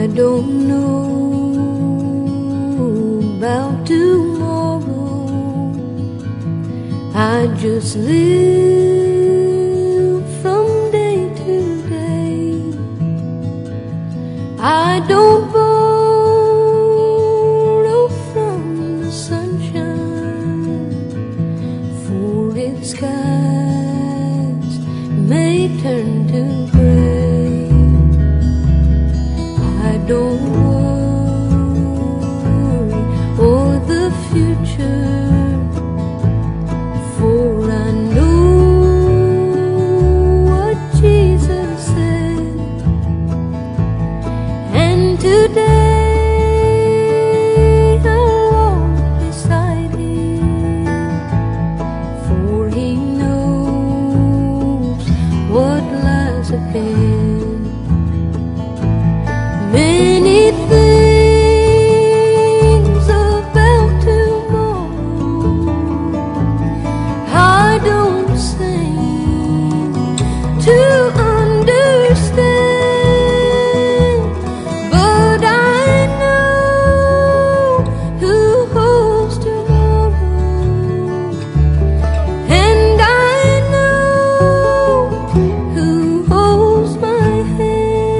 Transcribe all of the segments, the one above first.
I don't know about tomorrow. I just live from day to day. I don't borrow from the sunshine, for its skies may turn to gray. I don't worry o'er the future, for I know what Jesus said. And today I'll walk beside Him, for He knows what lies ahead. Many things about tomorrow I don't seem to understand, but I know who holds tomorrow, and I know who holds my hand.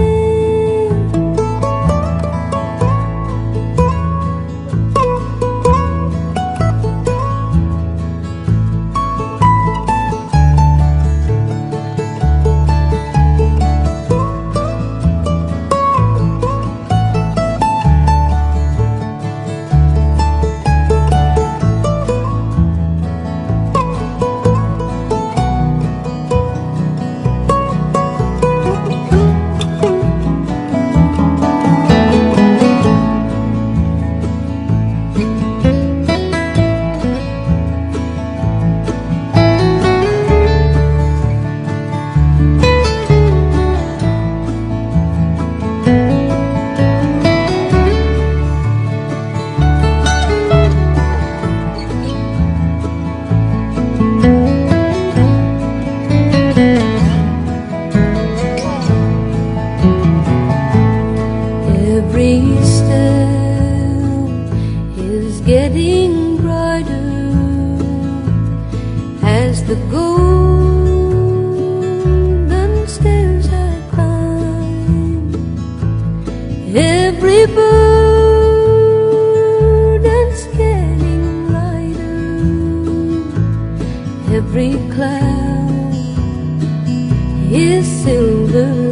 Every step is getting brighter as the golden stairs I climb. Every burden's getting lighter, every cloud is silver